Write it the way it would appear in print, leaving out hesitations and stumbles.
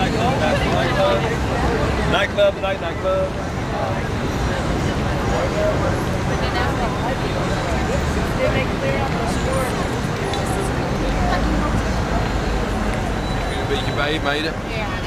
Nightclub, nightclub. Een beetje bij je, meiden? Ja.